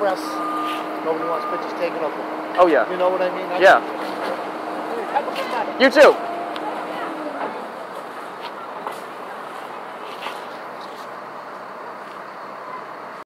press. Nobody wants pictures taken of them. Oh yeah. You know what I mean? Yeah. You too.